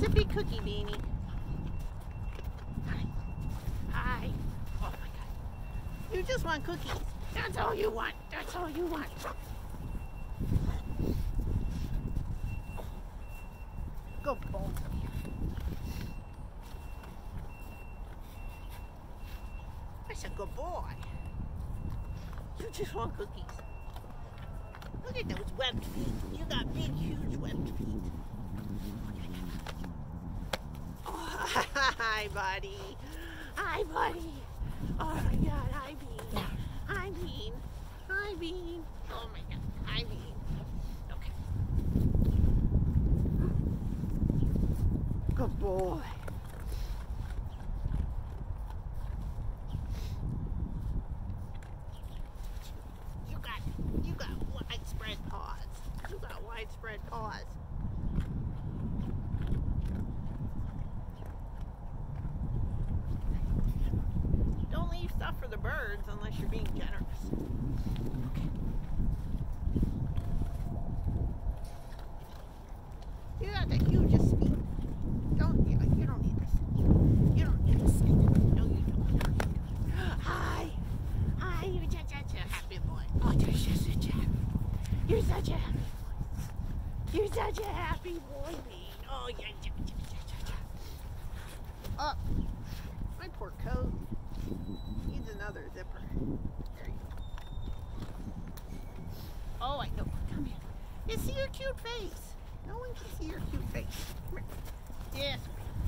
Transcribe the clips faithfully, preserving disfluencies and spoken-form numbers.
a big cookie, Beanie. Hi. Hi. Oh my God. You just want cookies. That's all you want. That's all you want. Good boy. That's a good boy. You just want cookies. Look at those webbed feet. You got big, huge webbed feet. Oh, hi, buddy. Hi, buddy. Oh my God, hi, Bean. Hi, Bean. Hi, Bean. Oh my God, hi, Bean. Okay. Good boy. You got, you got widespread paws. You got widespread paws. Don't leave stuff for the birds unless you're being generous. Okay. You got the hugest feet. Don't you? You don't need this. You don't need this. No, you don't. Hi, hi. You're such, such a happy boy. Oh, you're such, such a happy boy. You're such a happy boy. You're such a happy boy, Bean. Oh, yeah, yeah, yeah, yeah, yeah. Oh, my poor coat. Needs another zipper. There you go. Oh, I know. Come here. You see your cute face. No one can see your cute face. Come here. Yes.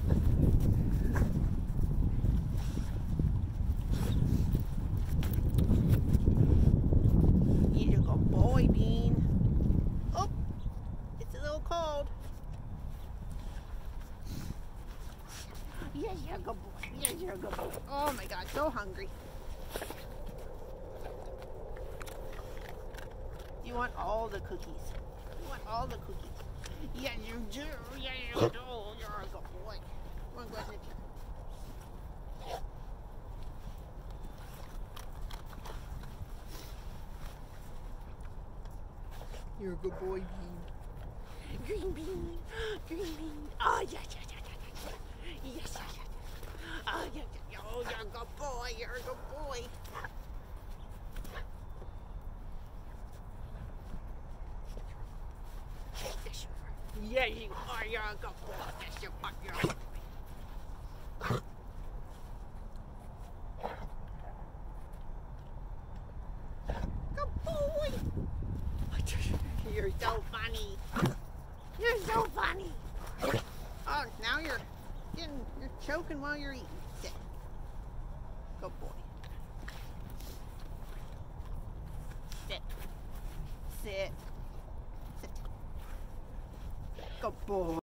You're a good boy, Bean. Oh, it's a little cold. Yes, you're a good boy. Yes, you're a good boy. Oh my God, so hungry. You want all the cookies. You want all the cookies. Yeah, you do. Yeah, you do. You're a good boy. Come on, go ahead. You're a good boy, Bean. Green bean. Green bean. Oh, yeah, yeah, yeah, yeah, yeah. Yes, yeah, yeah. Oh, yeah, yeah. Oh, you're a good boy. You're a good boy. Yes, you are. Yeah, you are. You're a good boy. Yes, you are. You're a good boy. Good boy. You're so funny. You're so funny. Oh, now you're getting, you're choking while you're eating. Sit. Good boy. Sit. Sit. Sit. Good boy.